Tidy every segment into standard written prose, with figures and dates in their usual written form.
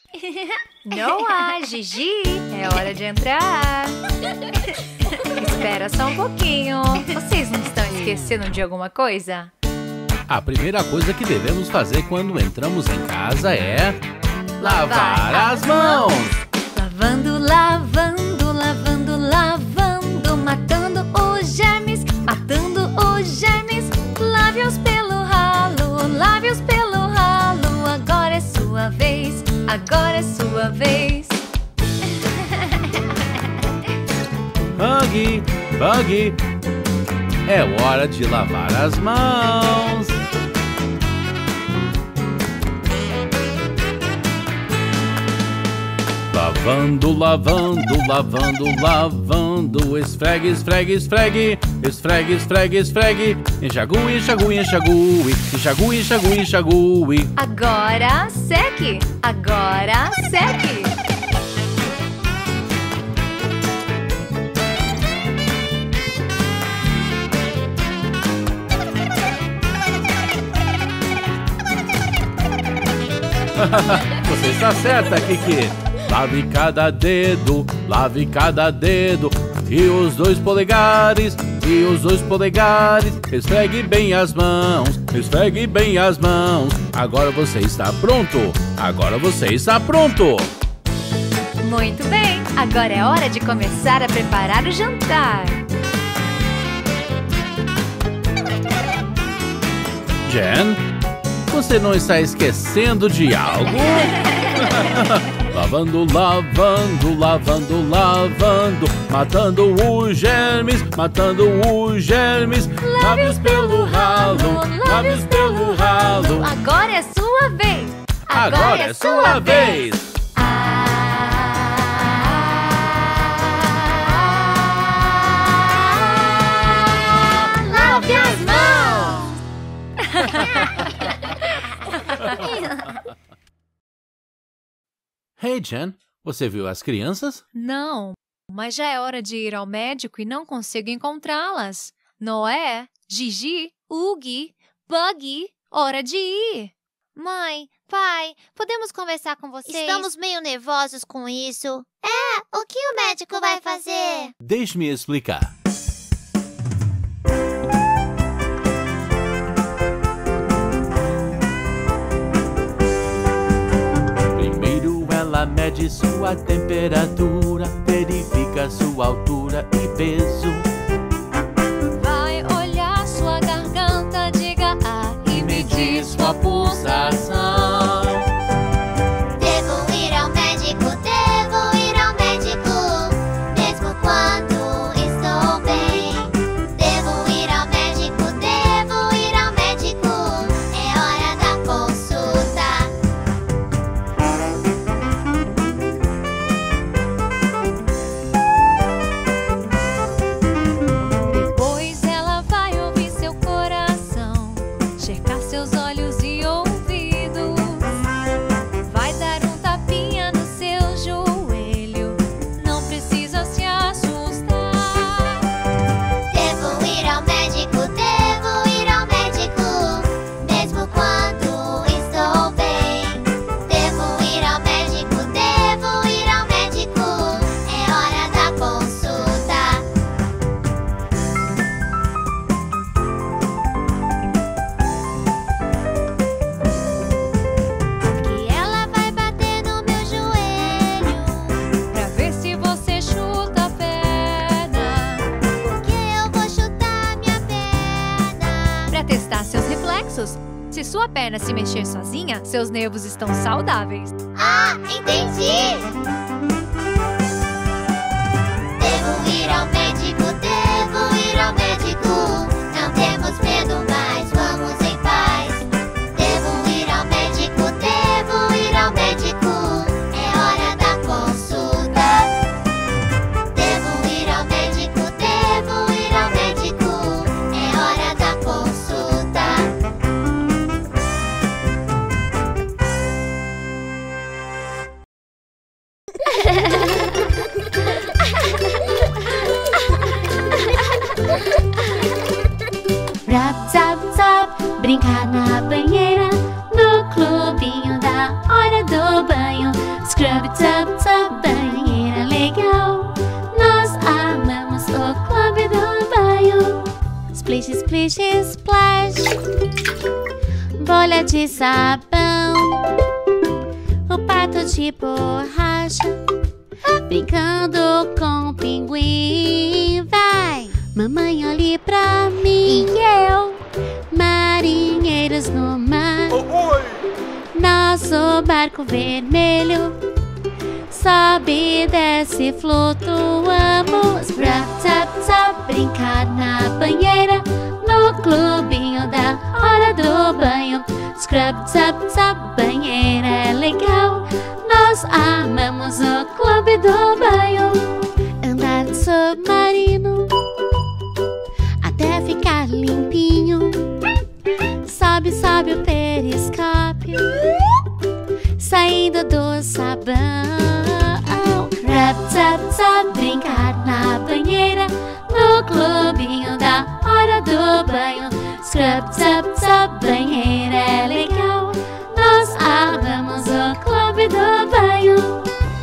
Noah, Gigi, é hora de entrar. Espera só um pouquinho. Vocês não estão esquecendo de alguma coisa? A primeira coisa que devemos fazer quando entramos em casa é lavar as mãos. Lavando, lavando, lavando, lavando, matando os germes, matando os germes. Lave-os pelo ralo, lave-os pelo ralo. Agora é sua vez, agora é sua vez. Buggy, Buggy, é hora de lavar as mãos. Lavando, lavando, lavando, lavando. Esfregue, esfregue, esfregue. Esfregue, esfregue, esfregue. Enxague, enxague, enxague. Enxague, enxague, enxague. Agora seque, agora seque. Você está certa, Kiki. Lave cada dedo, lave cada dedo. E os 2 polegares, e os 2 polegares. Esfregue bem as mãos, esfregue bem as mãos. Agora você está pronto, agora você está pronto. Muito bem, agora é hora de começar a preparar o jantar. Jen, você não está esquecendo de algo? Lavando, lavando, lavando, lavando. Matando os germes, matando os germes. Lave-os pelo ralo, lave-os pelo ralo. Agora é sua vez. Agora é sua vez. Lave as mãos. Hey, Jen, você viu as crianças? Não, mas já é hora de ir ao médico e não consigo encontrá-las. Noé, Gigi, Ugi, Buggy, hora de ir. Mãe, pai, podemos conversar com vocês? Estamos meio nervosos com isso. O que o médico vai fazer? Deixe-me explicar. Ela mede sua temperatura, verifica sua altura e peso. Vai olhar sua garganta, diga e medir sua pulsação. Devo ir ao médico, devo ir ao médico, mesmo quando estou bem. Devo ir ao médico, devo ir ao médico, é hora da consulta. Se sua perna se mexer sozinha, seus nervos estão saudáveis. Entendi! Devo ir ao médico, devo ir ao médico. Não temos medo, mas vamos em paz. Devo ir ao médico, devo ir ao médico. É hora da consulta. Devo ir ao médico, devo ir ao médico. É hora da consulta. Rap, zap, zap, brincar na banheira, no clubinho da hora do banho. Scrub Tub Tub, banheira legal. Nós amamos o clube do banho. Splish, splish, splash, bolha de sabão. O pato de borracha, brincando com o pinguim. Vai, mamãe, olhe pra mim. E eu, marinheiros no mar. Nosso barco vermelho sobe e desce, flutuamos. Scrub, tub, tub, brincar na banheira, no clubinho da hora do banho. Scrub, tub, tub, banheira é legal. Nós amamos o clube do banho. Andar de submarino até ficar limpinho. Sobe, sobe o periscópio, saindo do sabão. Scrub, tub, tub, brincar na banheira, no clubinho da hora do banho. Scrub, tub, tub, banheira é legal. Nós amamos o clube do banho.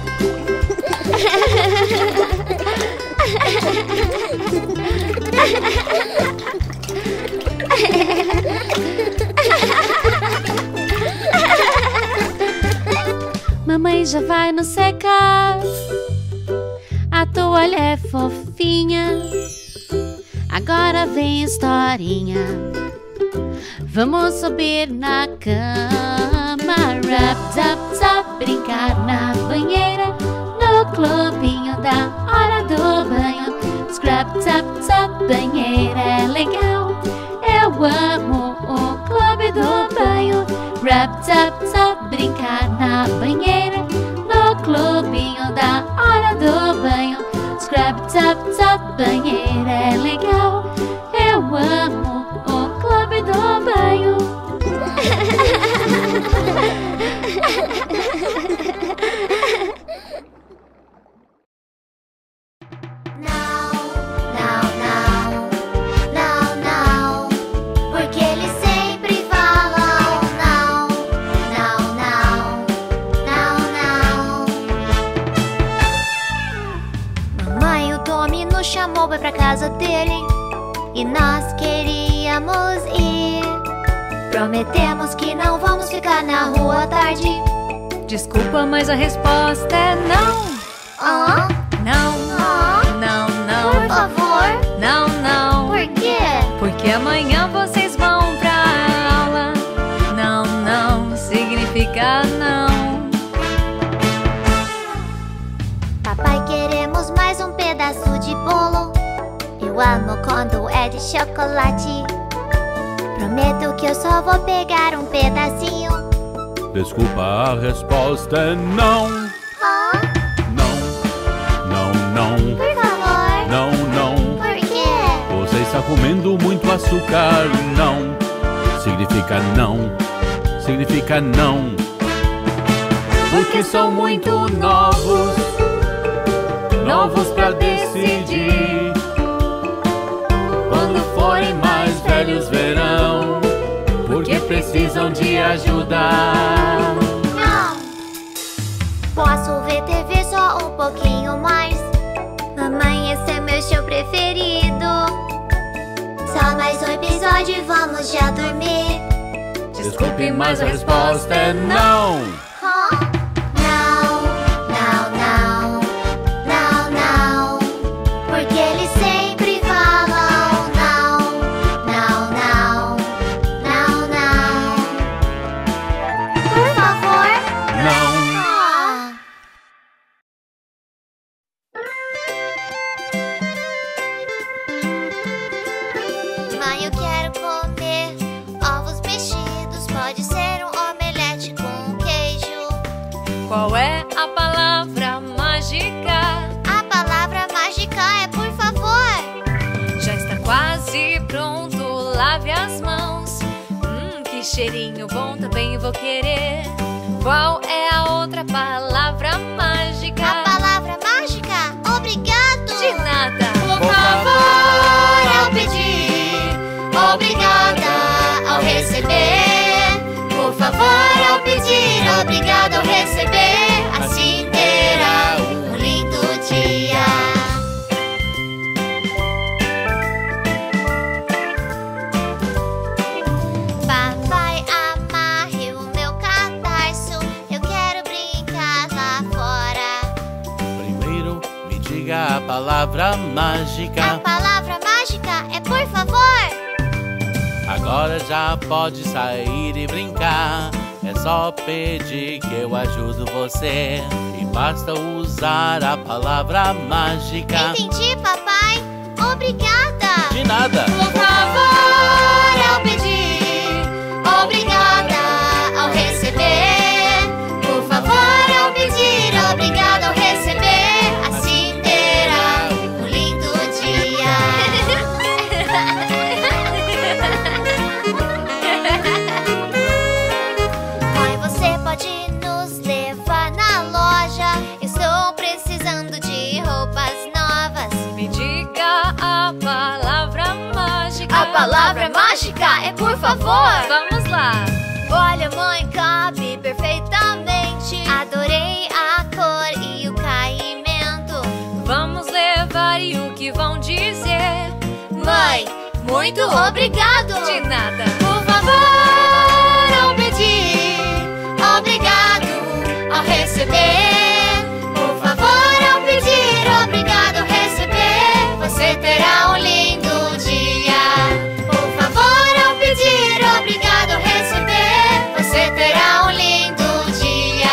Mamãe já vai nos secar, a toalha é fofinha. Agora vem historinha, vamos subir na cama. Rub, tub, tub, brincar na banheira, no clubinho da hora do banho. Scrub, tub, tub, banheira é legal. Eu amo o clube do banho. Rub, tub, tub, brincar na banheira, no clubinho da hora do banho. Scrub, tub, tub, banheira é legal. Eu amo o clube do banho. Chamou pra casa dele e nós queríamos ir. Prometemos que não vamos ficar na rua à tarde. Desculpa, mas a resposta é não. Hã? Não, não, não. Por favor. Não, não. Por quê? Porque amanhã vocês vão pra aula. Não, não significa não. Papai, queremos mais um pedaço de bolo. Eu amo quando é de chocolate. Prometo que eu só vou pegar um pedacinho. Desculpa, a resposta é não. Hã? Não, não, não. Por favor. Não, não. Por quê? Você está comendo muito açúcar. Não. Significa não. Significa não. Porque são muito novos. Novos pra decidir. Quando forem mais velhos verão, porque precisam de ajuda. Não. Posso ver TV só um pouquinho mais? Mamãe, esse é meu show preferido. Só mais um episódio e vamos já dormir. Desculpe, mas a resposta é não. Hã? Não, não, não. Não, não. Porque eles sempre falam não. Não, não. Não, não. Por favor. Não. Ah. Mãe, eu quero comer ovos mexidos. Pode ser um omelete com queijo. Qual é a palavra mágica? A palavra mágica é por favor. Já está quase pronto, lave as mãos. Que cheirinho bom, também vou querer. Qual é a outra palavra mágica? A palavra mágica? Obrigado. De nada. Por favor, ao pedir. Obrigada ao receber. Por favor, ao pedir. Obrigado ao receber. Assim palavra mágica. A palavra mágica é por favor. Agora já pode sair e brincar. É só pedir que eu ajudo você. E basta usar a palavra mágica. Entendi, papai. Obrigada. De nada. Por favor, ao pedir. Obrigada ao receber. Por favor, ao pedir. Obrigada ao receber. Assim terá um lindo dia. Mãe, você pode nos levar na loja? Estou precisando de roupas novas. Me diga a palavra mágica. A palavra mágica é por favor. Vamos lá. Olha, mãe, cabe perfeitamente. Adorei a cor e o caimento. Vamos levar e o que vão dizer? Mãe, muito obrigado. De nada. Por favor, ao pedir. Obrigado ao receber. Por favor, ao pedir. Obrigado ao receber. Você terá um lindo dia. Por favor, ao pedir. Obrigado ao receber. Você terá um lindo dia.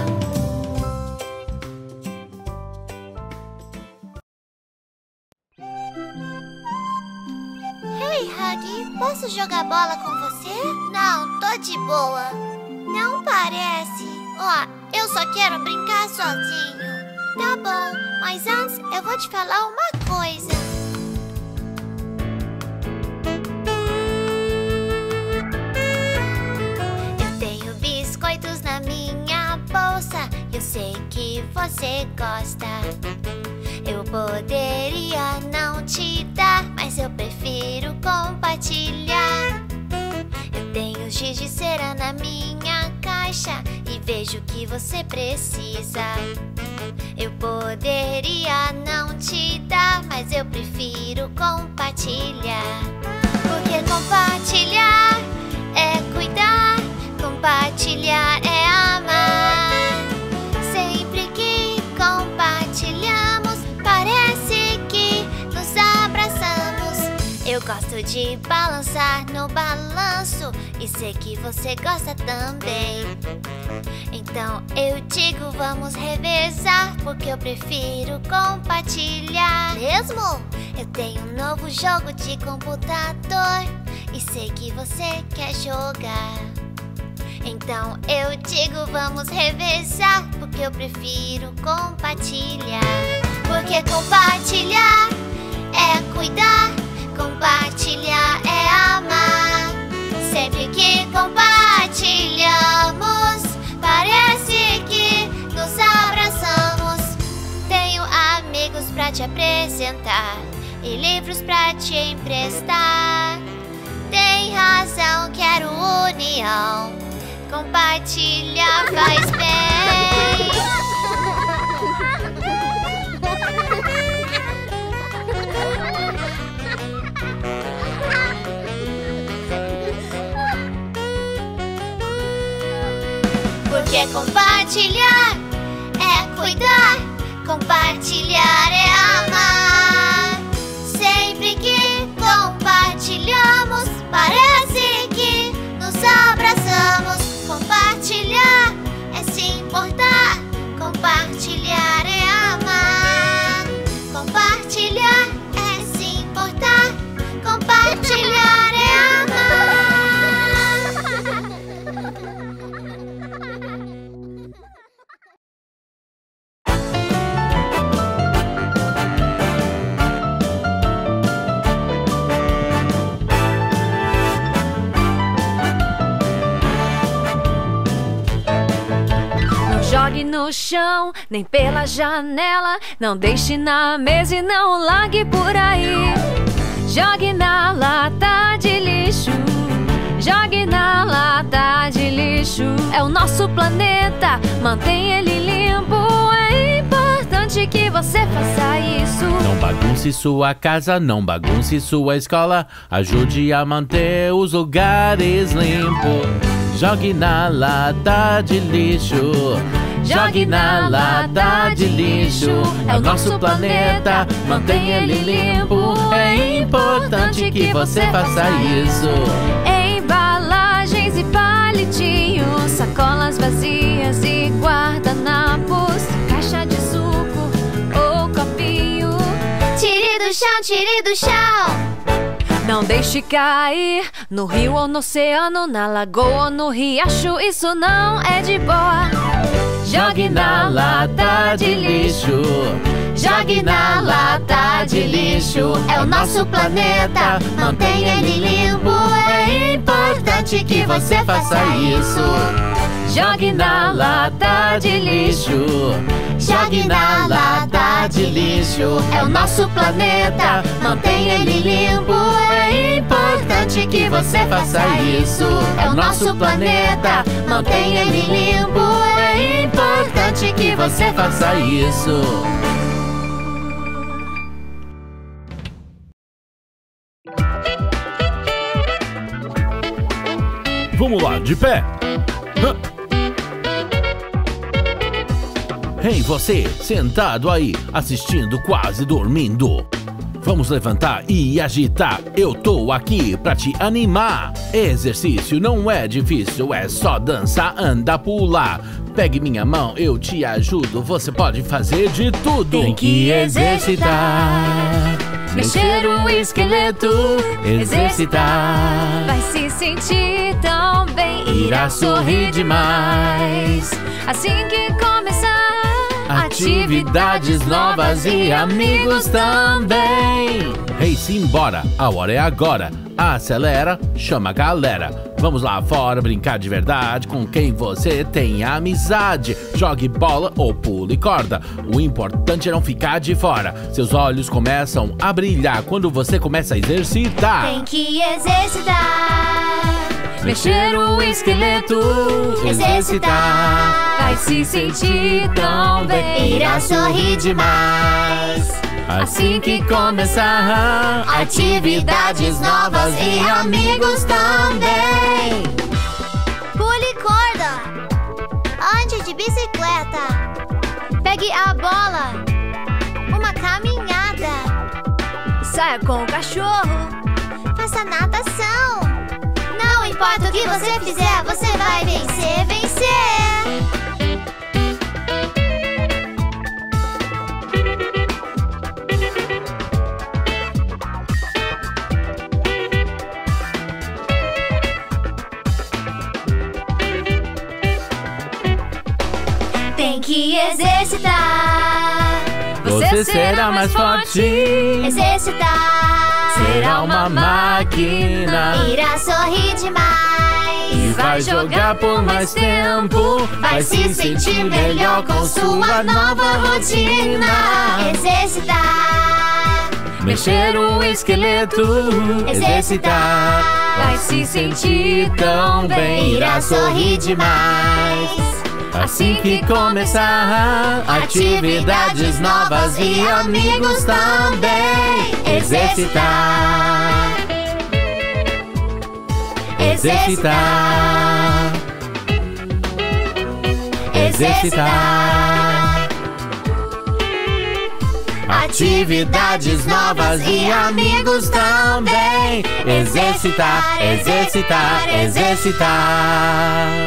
Hey, Huggy, posso jogar bola com você? Não, tô de boa. Não parece. Ó, eu só quero brincar sozinho. Tá bom, mas antes eu vou te falar uma coisa. Eu tenho biscoitos na minha bolsa. Eu sei que você gosta. Eu poderia não te dar, mas eu prefiro compartilhar. Eu tenho giz de cera na minha caixa e vejo que você precisa. Eu poderia não te dar, mas eu prefiro compartilhar. Porque compartilhar é cuidar, compartilhar é amar. Sempre que compartilhamos, parece que nos abraçamos. Eu gosto de balançar no balanço e sei que você gosta também. Então eu digo, vamos revezar, porque eu prefiro compartilhar. Mesmo? Eu tenho um novo jogo de computador e sei que você quer jogar. Então eu digo, vamos revezar, porque eu prefiro compartilhar. Porque compartilhar é cuidar, compartilhar é amar. Sempre que compartilhamos, parece que nos abraçamos. Tenho amigos pra te apresentar e livros pra te emprestar. Tem razão, quero união. Compartilhar faz bem. Porque compartilhar é cuidar, compartilhar é amar. Sempre que compartilhamos, parece que nos abraçamos. Compartilhar é se importar, compartilhar é amar. Compartilhar é se importar, compartilhar é amar. Jogue no chão, nem pela janela. Não deixe na mesa e não largue por aí. Jogue na lata de lixo. Jogue na lata de lixo. É o nosso planeta, mantenha ele limpo. É importante que você faça isso. Não bagunce sua casa, não bagunce sua escola. Ajude a manter os lugares limpos. Jogue na lata de lixo. Jogue na lata de lixo. É o nosso planeta, mantenha ele limpo. É importante que você faça isso. Embalagens e palitinhos, sacolas vazias e guardanapos, caixa de suco ou copinho. Tire do chão, tire do chão. Não deixe cair no rio ou no oceano, na lagoa ou no riacho, isso não é de boa. Jogue na lata de lixo. Jogue na lata de lixo. É o nosso planeta, mantenha ele limpo. É importante que você faça isso. Jogue na lata de lixo. Jogue na lata de lixo. É o nosso planeta, mantenha ele limpo. É importante que você faça isso. É o nosso planeta, mantenha ele limpo. É importante que você faça isso. Vamos lá, de pé. Ei, você, sentado aí, assistindo, quase dormindo. Vamos levantar e agitar. Eu tô aqui pra te animar. Exercício não é difícil, é só dançar, andar, pular. Pegue minha mão, eu te ajudo. Você pode fazer de tudo. Tem que exercitar, mexer o esqueleto, exercitar. Vai se sentir tão bem, irá sorrir demais. Assim que começar, atividades novas e amigos também. Ei, simbora, a hora é agora. Acelera, chama a galera. Vamos lá fora brincar de verdade com quem você tem amizade. Jogue bola ou pule corda. O importante é não ficar de fora. Seus olhos começam a brilhar quando você começa a exercitar. Tem que exercitar, mexer o esqueleto, exercitar. Vai se sentir tão bem, irá sorrir demais. Assim que começar, atividades novas e amigos também. Pule corda, ande de bicicleta, pegue a bola, uma caminhada, saia com o cachorro, faça natação. Não importa o que você fizer, você vai vencer, vencer. Tem que exercitar, você será mais forte. Exercitar, será uma máquina. Irá sorrir demais. E vai jogar por mais tempo. Vai se sentir melhor com sua nova rotina. Exercitar, mexer o esqueleto. Exercitar, vai se sentir tão bem. Irá sorrir demais. Assim que começar, atividades novas e amigos também. Exercitar, exercitar, exercitar. Atividades novas e amigos também. Exercitar, exercitar, exercitar.